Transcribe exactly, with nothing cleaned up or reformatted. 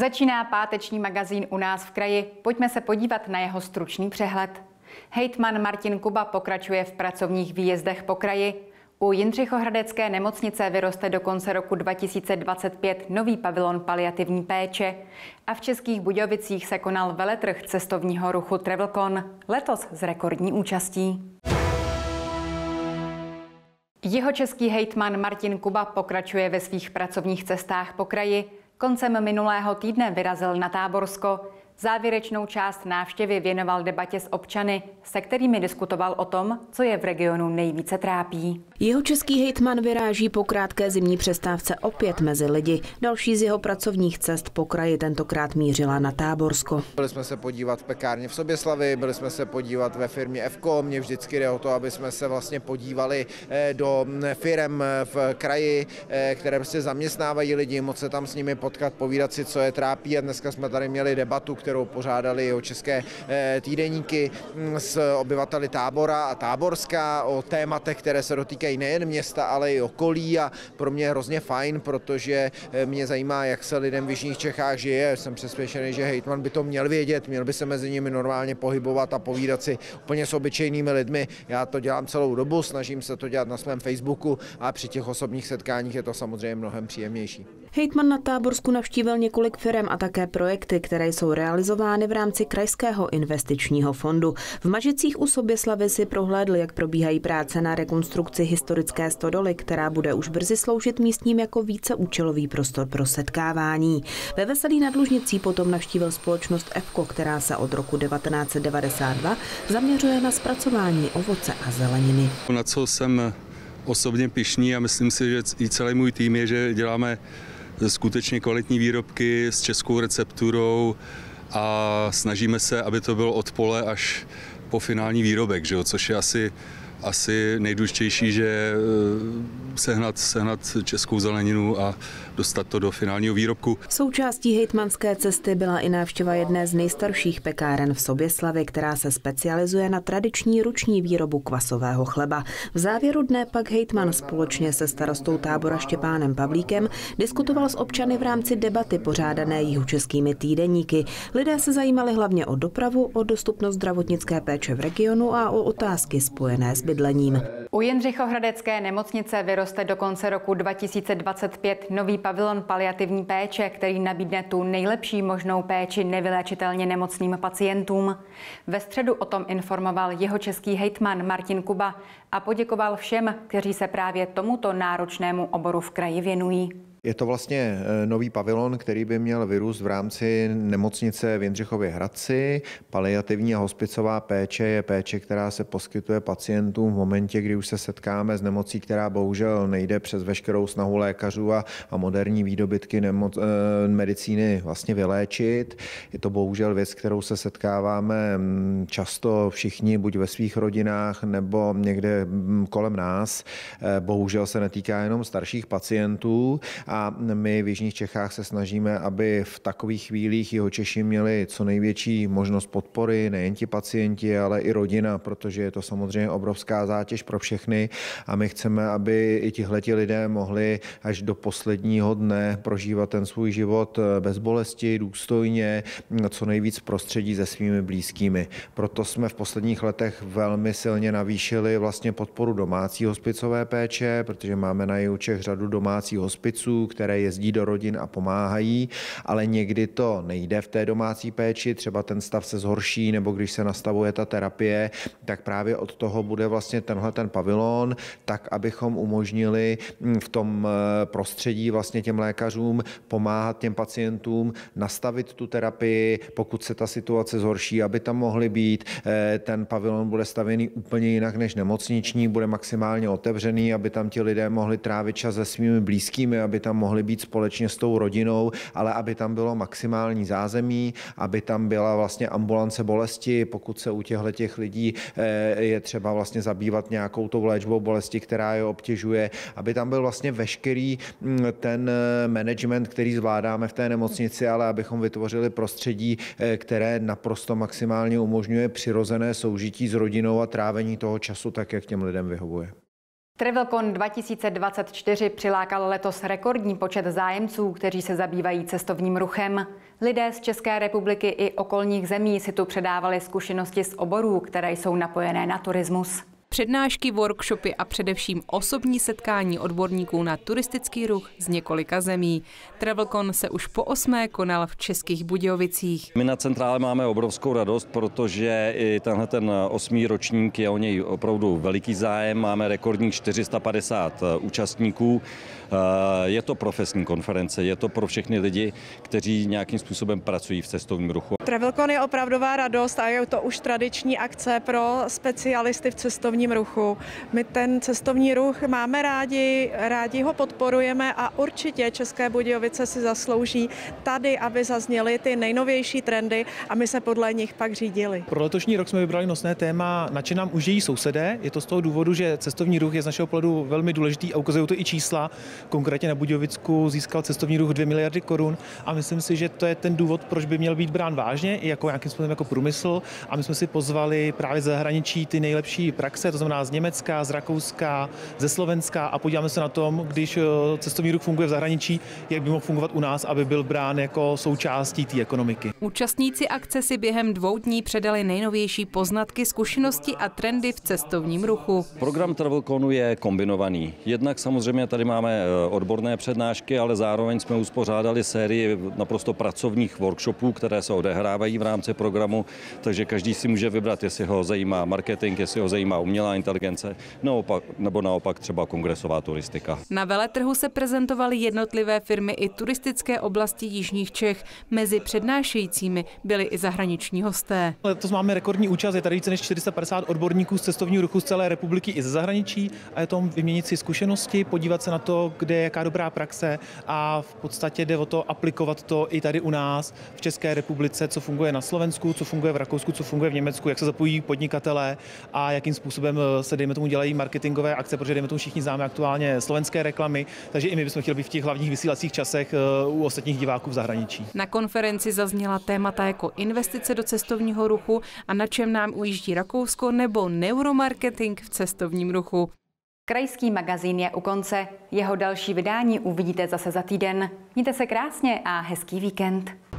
Začíná páteční magazín U nás v kraji. Pojďme se podívat na jeho stručný přehled. Hejtman Martin Kuba pokračuje v pracovních výjezdech po kraji. U Jindřichohradecké nemocnice vyroste do konce roku dva tisíce dvacet pět nový pavilon paliativní péče. A v Českých Budějovicích se konal veletrh cestovního ruchu TravelCon, letos s rekordní účastí. Jihočeský hejtman Martin Kuba pokračuje ve svých pracovních cestách po kraji. Koncem minulého týdne vyrazil na Táborsko. Závěrečnou část návštěvy věnoval debatě s občany, se kterými diskutoval o tom, co je v regionu nejvíce trápí. Jihočeský hejtman vyráží po krátké zimní přestávce opět mezi lidi. Další z jeho pracovních cest po kraji tentokrát mířila na Táborsko. Byli jsme se podívat v pekárně v Soběslavi, byli jsme se podívat ve firmě F K O. Mně vždycky jde o to, aby jsme se vlastně podívali do firem v kraji, které prostě zaměstnávají lidi, moc se tam s nimi potkat, povídat si, co je trápí. A dneska jsme tady měli debatu, kterou pořádali jihočeské týdeníky s obyvateli Tábora a Táborska o tématech, které se dotýkají nejen města, ale i okolí, a pro mě je hrozně fajn, protože mě zajímá, jak se lidem v jižních Čechách žije. Jsem přesvědčený, že hejtman by to měl vědět, měl by se mezi nimi normálně pohybovat a povídat si úplně s obyčejnými lidmi. Já to dělám celou dobu, snažím se to dělat na svém Facebooku a při těch osobních setkáních je to samozřejmě mnohem příjemnější. Hejtman na Táborsku navštívil několik firem a také projekty, které jsou realizovány v rámci Krajského investičního fondu. V Mažicích u Soběslavy si prohlédl, jak probíhají práce na rekonstrukci historické stodoly, která bude už brzy sloužit místním jako víceúčelový prostor pro setkávání. Ve Veselí nad Lužnicí potom navštívil společnost F K O, která se od roku devatenáct set devadesát dva zaměřuje na zpracování ovoce a zeleniny. Na co jsem osobně pyšný a myslím si, že i celý můj tým je, že děláme skutečně kvalitní výrobky s českou recepturou a snažíme se, aby to bylo od pole až po finální výrobek, že jo? Což je asi, asi nejdůležitější, že sehnat, sehnat českou zeleninu a dostat to do finálního výrobku. Součástí hejtmanské cesty byla i návštěva jedné z nejstarších pekáren v Soběslavi, která se specializuje na tradiční ruční výrobu kvasového chleba. V závěru dne pak hejtman společně se starostou Tábora Štěpánem Pavlíkem diskutoval s občany v rámci debaty pořádané jihočeskými týdeníky. Lidé se zajímali hlavně o dopravu, o dostupnost zdravotnické péče v regionu a o otázky spojené s bydlením. U Jindřichohradecké nemocnice vyroste do konce roku dva tisíce dvacet pět nový pavilon paliativní péče, který nabídne tu nejlepší možnou péči nevyléčitelně nemocným pacientům. Ve středu o tom informoval jihočeský hejtman Martin Kuba a poděkoval všem, kteří se právě tomuto náročnému oboru v kraji věnují. Je to vlastně nový pavilon, který by měl vyrůst v rámci nemocnice v Jindřichově Hradci. Paliativní a hospicová péče je péče, která se poskytuje pacientům v momentě, kdy už se setkáme s nemocí, která bohužel nejde přes veškerou snahu lékařů a, a moderní výdobytky nemoc, eh, medicíny vlastně vyléčit. Je to bohužel věc, kterou se setkáváme často všichni, buď ve svých rodinách nebo někde kolem nás. Eh, bohužel se netýká jenom starších pacientů. A my v jižních Čechách se snažíme, aby v takových chvílích Jihočeši měli co největší možnost podpory, nejen ti pacienti, ale i rodina, protože je to samozřejmě obrovská zátěž pro všechny a my chceme, aby i tihleti lidé mohli až do posledního dne prožívat ten svůj život bez bolesti, důstojně, co nejvíc v prostředí se svými blízkými. Proto jsme v posledních letech velmi silně navýšili vlastně podporu domácí hospicové péče, protože máme na jihu Čech řadu domácích hospiců, které jezdí do rodin a pomáhají, ale někdy to nejde v té domácí péči, třeba ten stav se zhorší, nebo když se nastavuje ta terapie, tak právě od toho bude vlastně tenhle ten pavilon, tak abychom umožnili v tom prostředí vlastně těm lékařům pomáhat těm pacientům, nastavit tu terapii, pokud se ta situace zhorší, aby tam mohli být. Ten pavilon bude stavěný úplně jinak než nemocniční, bude maximálně otevřený, aby tam ti lidé mohli trávit čas se svými blízkými, aby tam mohli být společně s tou rodinou, ale aby tam bylo maximální zázemí, aby tam byla vlastně ambulance bolesti, pokud se u těchto těch lidí je třeba vlastně zabývat nějakou tou léčbou bolesti, která je obtěžuje, aby tam byl vlastně veškerý ten management, který zvládáme v té nemocnici, ale abychom vytvořili prostředí, které naprosto maximálně umožňuje přirozené soužití s rodinou a trávení toho času tak, jak těm lidem vyhovuje. TravelCon dva tisíce dvacet čtyři přilákal letos rekordní počet zájemců, kteří se zabývají cestovním ruchem. Lidé z České republiky i okolních zemí si tu předávali zkušenosti z oborů, které jsou napojené na turismus. Přednášky, workshopy a především osobní setkání odborníků na turistický ruch z několika zemí. TravelCon se už po osmé konal v Českých Budějovicích. My na centrále máme obrovskou radost, protože i tenhle ten osmý ročník je o něj opravdu veliký zájem. Máme rekordních čtyři sta padesát účastníků. Je to profesní konference, je to pro všechny lidi, kteří nějakým způsobem pracují v cestovním ruchu. TravelCon je opravdová radost a je to už tradiční akce pro specialisty v cestovním ruchu. My ten cestovní ruch máme rádi, rádi ho podporujeme a určitě České Budějovice si zaslouží tady, aby zazněly ty nejnovější trendy a my se podle nich pak řídili. Pro letošní rok jsme vybrali nosné téma Na čem nám užijí sousedé. Je to z toho důvodu, že cestovní ruch je z našeho pohledu velmi důležitý a ukazují to i čísla. Konkrétně na Budějovicku získal cestovní ruch dvě miliardy korun a myslím si, že to je ten důvod, proč by měl být brán vážně i jako nějakým způsobem jako průmysl. A my jsme si pozvali právě ze zahraničí ty nejlepší praxe, to znamená z Německa, z Rakouska, ze Slovenska a podíváme se na tom, když cestovní ruch funguje v zahraničí, jak by mohl fungovat u nás, aby byl brán jako součástí té ekonomiky. Účastníci akce si během dvou dní předali nejnovější poznatky, zkušenosti a trendy v cestovním ruchu. Program TravelConu je kombinovaný. Jednak samozřejmě tady máme odborné přednášky, ale zároveň jsme uspořádali sérii naprosto pracovních workshopů, které se odehrávají v rámci programu, takže každý si může vybrat, jestli ho zajímá marketing, jestli ho zajímá umělá inteligence, naopak, nebo naopak třeba kongresová turistika. Na veletrhu se prezentovaly jednotlivé firmy i turistické oblasti jižních Čech. Mezi přednášejícími byli i zahraniční hosté. Letos máme rekordní účast, je tady více než čtyři sta padesát odborníků z cestovního ruchu z celé republiky i ze zahraničí a je to vyměnit si zkušenosti, podívat se na to, kde je jaká dobrá praxe a v podstatě jde o to aplikovat to i tady u nás v České republice, co funguje na Slovensku, co funguje v Rakousku, co funguje v Německu, jak se zapojí podnikatelé a jakým způsobem se dejme tomu dělají marketingové akce, protože dejme tomu všichni známe aktuálně slovenské reklamy, takže i my bychom chtěli být v těch hlavních vysílacích časech u ostatních diváků v zahraničí. Na konferenci zazněla témata jako investice do cestovního ruchu a na čem nám ujíždí Rakousko nebo neuromarketing v cestovním ruchu. Krajský magazín je u konce. Jeho další vydání uvidíte zase za týden. Mějte se krásně a hezký víkend.